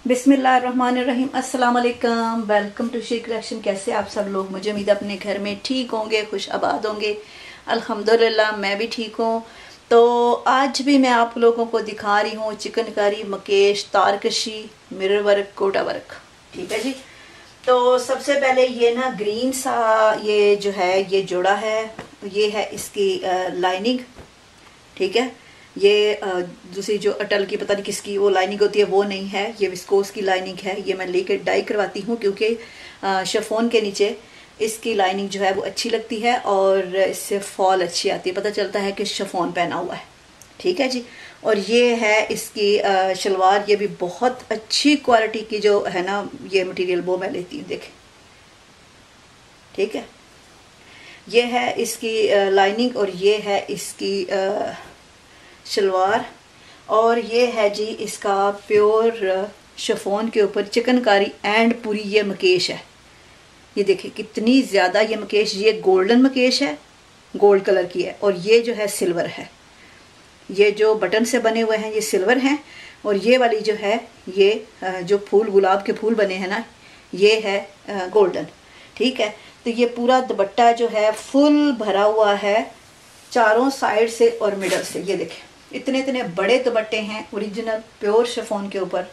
बिस्मिल्लाहिर्रहमानिर्रहीम। अस्सलाम वालेकुम। Welcome to she collection. कैसे आप सब लोग? मुझे उम्मीद है अपने घर में ठीक होंगे, खुश आबाद होंगे। अल्हम्दुलिल्लाह मैं भी ठीक हूँ। तो आज भी मैं आप लोगों को दिखा रही हूँ chikankari, mukaish, tarkashi, mirror work, gota work. ठीक है जी। तो सबसे पहले ये ना ग्रीन सा ये जो है ये जोड़ा है, ये है इसकी लाइनिंग। ठीक है। ये दूसरी जो अटल की पता नहीं किसकी वो लाइनिंग होती है वो नहीं है, ये विस्कोस की लाइनिंग है। ये मैं लेकर डाई करवाती हूँ क्योंकि शिफॉन के नीचे इसकी लाइनिंग जो है वो अच्छी लगती है और इससे फॉल अच्छी आती है, पता चलता है कि शिफॉन पहना हुआ है। ठीक है जी। और ये है इसकी शलवार, ये भी बहुत अच्छी क्वालिटी की जो है ना ये मटेरियल वो मैं लेती हूँ, देखें। ठीक है। ये है इसकी लाइनिंग और ये है इसकी शलवार। और ये है जी इसका प्योर शिफॉन के ऊपर चिकनकारी एंड पूरी ये मकेश है। ये देखिए कितनी ज़्यादा ये मकेश, ये गोल्डन मकेश है, गोल्ड कलर की है। और ये जो है सिल्वर है। ये जो बटन से बने हुए हैं ये सिल्वर हैं और ये वाली जो है ये जो फूल गुलाब के फूल बने हैं ना ये है गोल्डन। ठीक है। तो ये पूरा दुपट्टा जो है फुल भरा हुआ है चारों साइड से और मिडल से। ये देखें इतने इतने बड़े दुपट्टे हैं ओरिजिनल प्योर शिफॉन के ऊपर,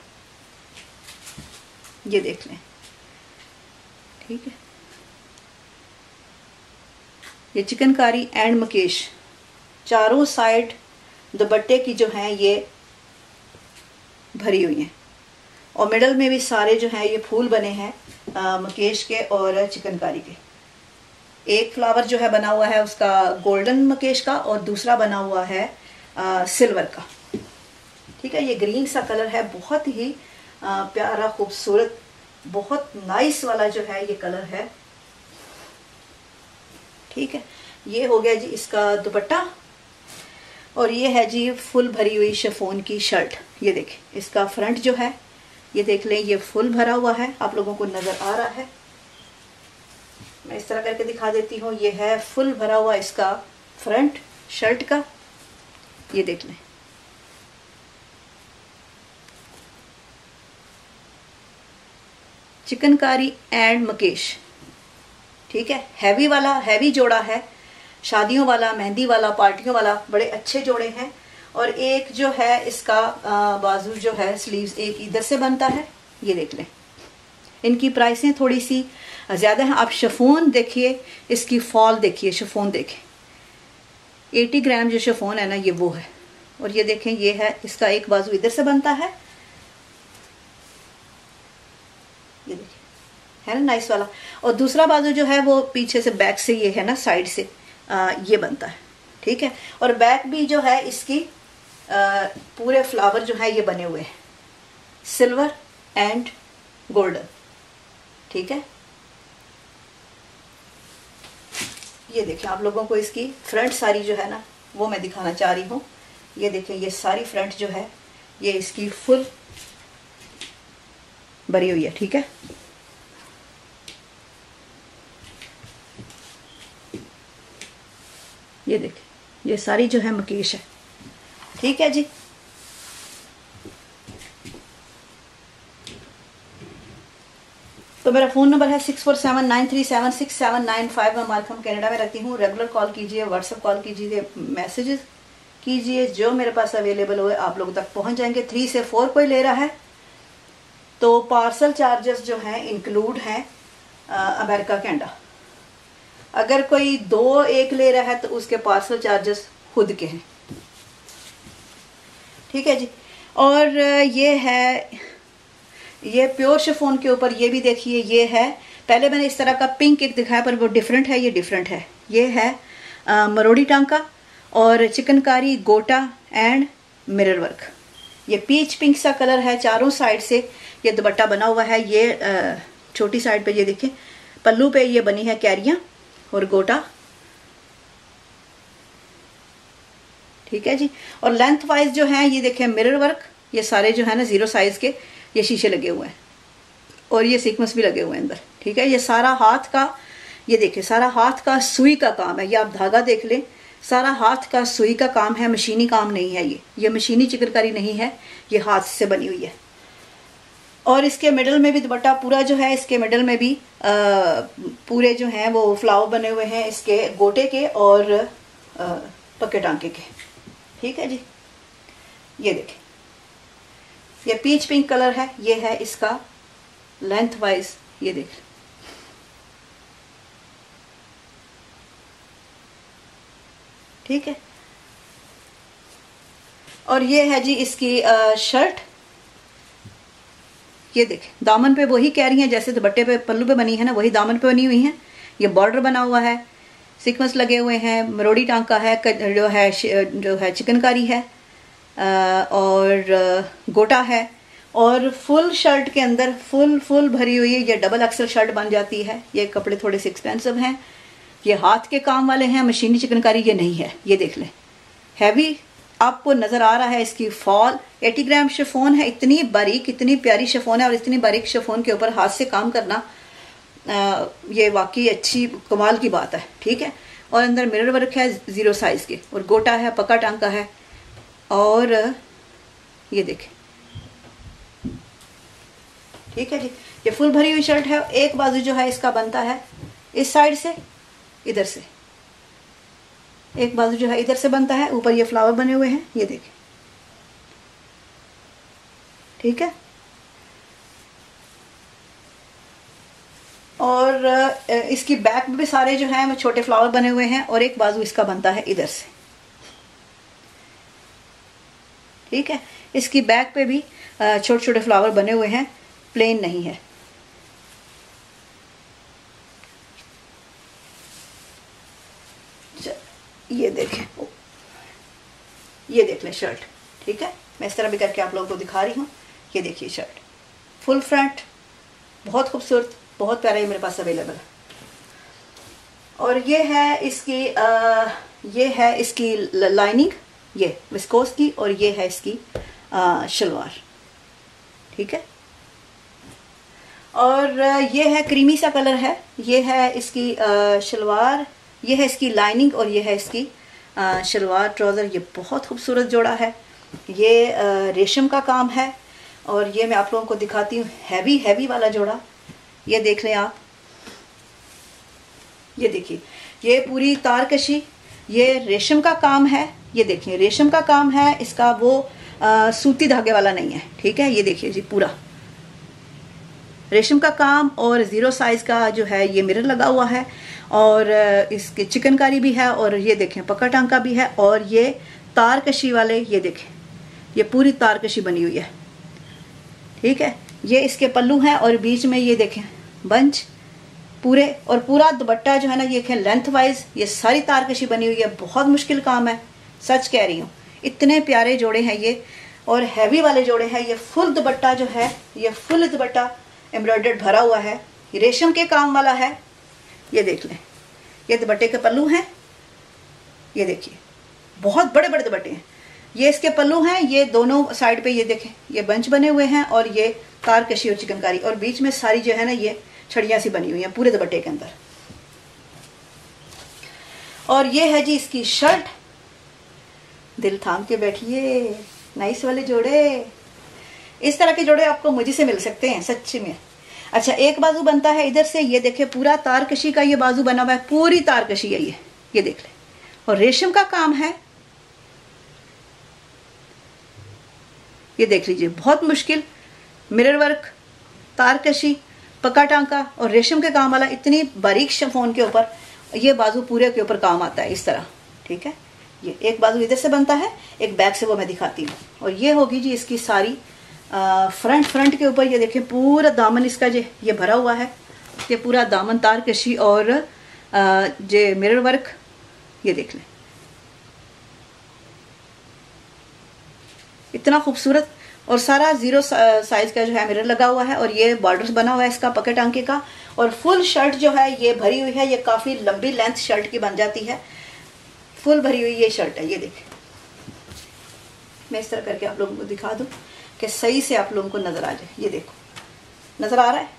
ये देख लें। ठीक है। ये चिकनकारी एंड मकेश चारों साइड दुपट्टे की जो है ये भरी हुई हैं और मिडल में भी सारे जो हैं ये फूल बने हैं मकेश के और चिकनकारी के। एक फ्लावर जो है बना हुआ है उसका गोल्डन मकेश का और दूसरा बना हुआ है सिल्वर का। ठीक है। ये ग्रीन सा कलर है, बहुत ही प्यारा खूबसूरत बहुत नाइस वाला जो है ये कलर है। ठीक है। ये हो गया जी इसका दुपट्टा और ये है जी फुल भरी हुई शिफॉन की शर्ट। ये देखें इसका फ्रंट जो है ये देख लें, ये फुल भरा हुआ है, आप लोगों को नजर आ रहा है। मैं इस तरह करके दिखा देती हूँ। ये है फुल भरा हुआ इसका फ्रंट शर्ट का, ये देख लें। चिकनकारी एंड मकेश। ठीक है। हैवी वाला, हैवी जोड़ा है, शादियों वाला, मेहंदी वाला, पार्टियों वाला, बड़े अच्छे जोड़े हैं। और एक जो है इसका बाजू जो है स्लीव्स एक इधर से बनता है, ये देख लें। इनकी प्राइसें थोड़ी सी ज़्यादा हैं। आप शिफॉन देखिए, इसकी फॉल देखिए, शिफॉन देखें 80 ग्राम जो शिफॉन है ना ये वो है। और ये देखें ये है इसका एक बाजू इधर से बनता है, ये देखिए है ना नाइस वाला। और दूसरा बाजू जो है वो पीछे से बैक से ये है ना साइड से ये बनता है। ठीक है। और बैक भी जो है इसकी पूरे फ्लावर जो है ये बने हुए हैं सिल्वर एंड गोल्डन। ठीक है। ये देखें आप लोगों को इसकी फ्रंट सारी जो है ना वो मैं दिखाना चाह रही हूँ। ये देखें ये सारी फ्रंट जो है ये इसकी फुल भरी हुई है। ठीक है। ये देखें ये सारी जो है मकेश है। ठीक है जी। तो मेरा फ़ोन नंबर है 6479376795। मैं मार्कम कनाडा में रहती हूँ। रेगुलर कॉल कीजिए, व्हाट्सएप कॉल कीजिए, मैसेजेस कीजिए, जो मेरे पास अवेलेबल हो आप लोगों तक पहुँच जाएंगे। 3 से 4 कोई ले रहा है तो पार्सल चार्जेस जो हैं इंक्लूड हैं अमेरिका कनाडा। अगर कोई 2-1 ले रहा है तो उसके पार्सल चार्जेस खुद के हैं। ठीक है जी। और ये है ये प्योर शिफॉन के ऊपर, ये भी देखिए ये है। पहले मैंने इस तरह का पिंक एक दिखाया पर वो डिफरेंट है, ये डिफरेंट है। ये है मरोड़ी टांका और chikankari, gota and mirror work. ये पीच पिंक सा कलर है, चारों साइड से ये दुपट्टा बना हुआ है। ये छोटी साइड पे ये देखिए पल्लू पे ये बनी है कैरियां और गोटा। ठीक है जी। और लेंथ वाइज जो है ये देखें मिरर वर्क, ये सारे जो है ना 0 साइज के ये शीशे लगे हुए हैं और ये सीक्वेंस भी लगे हुए हैं अंदर। ठीक है। ये सारा हाथ का, ये देखिए सारा हाथ का सुई का काम है। ये आप धागा देख लें, सारा हाथ का सुई का काम है, मशीनी काम नहीं है। ये मशीनी चिकनकारी नहीं है, ये हाथ से बनी हुई है। और इसके मिडल में भी दुपट्टा पूरा जो है, इसके मिडल में भी पूरे जो हैं वो फ्लावर बने हुए हैं इसके गोटे के और पक्के टांके के। ठीक है जी, ये देखें, ये पीच पिंक कलर है, ये है इसका लेंथ वाइज, ये देखें। ठीक है, और ये है जी इसकी शर्ट। ये देखें, दामन पे वही कह रही हैं जैसे दुपट्टे पे पल्लू पे बनी है ना, वही दामन पे बनी हुई है। ये बॉर्डर बना हुआ है, सीक्वेंस लगे हुए हैं, मरोड़ी टांका है, जो है चिकनकारी है और गोटा है, और फुल शर्ट के अंदर फुल भरी हुई है। ये डबल एक्सल शर्ट बन जाती है। ये कपड़े थोड़े से एक्सपेंसिव हैं, ये हाथ के काम वाले हैं, मशीनी चिकनकारी ये नहीं है। ये देख लें, हैवी आपको नज़र आ रहा है। इसकी फॉल 80 ग्राम शिफॉन है, इतनी बारीक, इतनी प्यारी शिफॉन है। और इतनी बारीक शिफॉन के ऊपर हाथ से काम करना ये वाकई अच्छी कमाल की बात है। ठीक है, और अंदर मिरर वर्क है 0 साइज़ के, और गोटा है, पक्का टांका है। और ये देखें, ठीक है जी, ये फुल भरी हुई शर्ट है। एक बाजू जो है इसका बनता है इस साइड से, इधर से एक बाजू जो है इधर से बनता है, ऊपर ये फ्लावर बने हुए हैं, ये देखें। ठीक है, और इसकी बैक भी सारे जो हैं वो छोटे फ्लावर बने हुए हैं, और एक बाजू इसका बनता है इधर से। ठीक है, इसकी बैक पे भी छोटे छोटे फ्लावर बने हुए हैं, प्लेन नहीं है। ये देखें, ये देख लें शर्ट। ठीक है, मैं इस तरह भी करके आप लोगों को दिखा रही हूँ। ये देखिए शर्ट, फुल फ्रंट, बहुत खूबसूरत, बहुत प्यारा, ये मेरे पास अवेलेबल है। और ये है इसकी लाइनिंग, ये विस्कोस की, और ये है इसकी शलवार। ठीक है, और ये है क्रीमी सा कलर है, ये है इसकी शलवार, ये है इसकी लाइनिंग, और ये है इसकी शलवार ट्राउज़र। ये बहुत खूबसूरत जोड़ा है, ये रेशम का काम है। और ये मैं आप लोगों को दिखाती हूँ हैवी वाला जोड़ा। ये देख लें आप, ये देखिए, ये पूरी तारकशी, ये रेशम का काम है। ये देखिए, रेशम का काम है इसका, वो सूती धागे वाला नहीं है। ठीक है, ये देखिए जी, पूरा रेशम का काम, और 0 साइज़ का जो है ये मिरर लगा हुआ है, और इसके चिकनकारी भी है, और ये देखें पक्का टांका भी है, और ये तारकशी वाले, ये देखें, ये पूरी तारकशी बनी हुई है। ठीक है, ये इसके पल्लू हैं, और बीच में ये देखें बंच पूरे, और पूरा दुपट्टा जो है ना, ये देखें लेंथ वाइज ये सारी तारकशी बनी हुई है। बहुत मुश्किल काम है, सच कह रही हूँ। इतने प्यारे जोड़े हैं ये, और हैवी वाले जोड़े हैं। ये फुल दुपट्टा जो है, ये फुल दुपट्टा एम्ब्रॉयडर्ड भरा हुआ है, रेशम के काम वाला है। ये देख लें, ये दुपट्टे के पल्लू हैं, ये देखिए बहुत बड़े बड़े दुपट्टे हैं। ये इसके पल्लू हैं, ये दोनों साइड पे ये देखें ये बंच बने हुए हैं, और ये तारकशी और चिकनकारी, और बीच में सारी जो है ना ये छड़ियाँ सी बनी हुई हैं पूरे दुपट्टे के अंदर। और ये है जी इसकी शर्ट। दिल थाम के बैठिए, नाइस वाले जोड़े। इस तरह के जोड़े आपको मुझे से मिल सकते हैं सच्ची में। अच्छा, एक बाजू बनता है इधर से, ये देखें पूरा तारकशी का ये बाजू बना हुआ है, पूरी तारकशी है ये देख लें, और रेशम का काम है। ये देख लीजिए, बहुत मुश्किल मिरर वर्क, तारकशी, पक्का टांका और रेशम के काम वाला, इतनी बारीक शिफॉन के ऊपर ये बाजू पूरे के ऊपर काम आता है इस तरह। ठीक है, ये एक बाजू इधर से बनता है, एक बैक से, वो मैं दिखाती हूँ। और ये होगी जी इसकी सारी फ्रंट के ऊपर। ये देखें पूरा दामन इसका ये भरा हुआ है, ये पूरा दामन तारकशी और जे मिरर वर्क, ये देख लें इतना खूबसूरत। और सारा 0 साइज़ का जो है मिरर लगा हुआ है, और ये बॉर्डर्स बना हुआ है इसका पक्के टांके का। और फुल शर्ट जो है ये भरी हुई है, ये काफ़ी लंबी लेंथ शर्ट की बन जाती है, फुल भरी हुई ये शर्ट है। ये देखें, मैं इस तरह करके आप लोगों को दिखा दूं कि सही से आप लोगों को नजर आ जाए। ये देखो, नजर आ रहा है?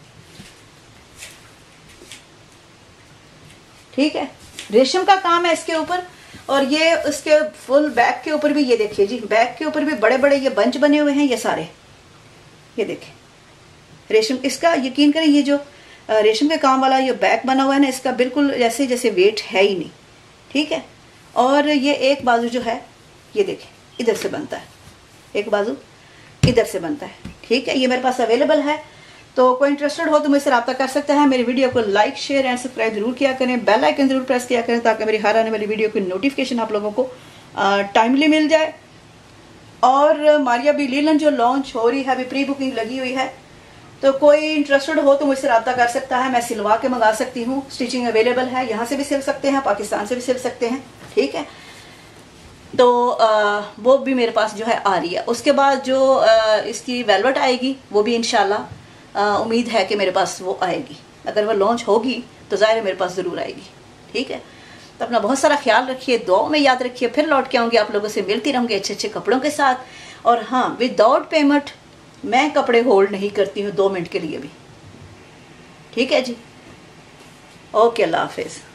ठीक है, रेशम का काम है इसके ऊपर। और ये इसके फुल बैक के ऊपर भी, ये देखिए जी, बैक के ऊपर भी बड़े बड़े ये बंच बने हुए हैं ये सारे, ये देखें रेशम, इसका यकीन करें ये जो रेशम के काम वाला ये बैक बना हुआ है ना, इसका बिल्कुल जैसे जैसे वेट है ही नहीं, ठीक है। और ये एक बाजू जो है ये देखें इधर से बनता है, एक बाजू इधर से बनता है, ठीक है। ये मेरे पास अवेलेबल है, तो कोई इंटरेस्टेड हो तो मुझसे रब्ता कर सकता है। मेरी वीडियो को लाइक शेयर एंड सब्सक्राइब जरूर किया करें, बेल आइकन जरूर प्रेस किया करें ताकि मेरी हर आने वाली वीडियो की नोटिफिकेशन आप लोगों को टाइमली मिल जाए। और मारिया बी लीलन जो लॉन्च हो रही है, अभी प्री बुकिंग लगी हुई है, तो कोई इंटरेस्टेड हो तो मुझसे रब्ता कर सकता है। मैं सिलवा के मंगा सकती हूँ, स्टिचिंग अवेलेबल है, यहाँ से भी सिल सकते हैं, पाकिस्तान से भी सिल सकते हैं, ठीक है। तो वो भी मेरे पास जो है आ रही है। उसके बाद जो इसकी वेलवेट आएगी वो भी इंशाल्लाह उम्मीद है कि मेरे पास वो आएगी। अगर वो लॉन्च होगी तो ज़ाहिर है मेरे पास ज़रूर आएगी, ठीक है। तो अपना बहुत सारा ख्याल रखिए, दुआओं में याद रखिए। फिर लौट के आऊँगी, आप लोगों से मिलती रहूँगी अच्छे अच्छे कपड़ों के साथ। और हाँ, विदाउट पेमेंट मैं कपड़े होल्ड नहीं करती हूँ 2 मिनट के लिए भी, ठीक है जी। ओके, अल्लाह हाफिज़।